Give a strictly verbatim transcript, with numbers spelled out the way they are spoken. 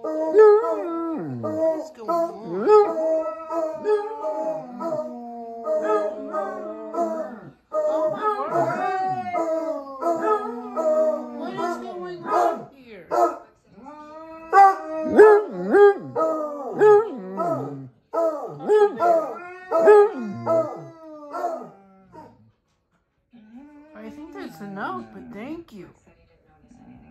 What's going on? Oh my word! What is going on here? I think that's enough, but thank you.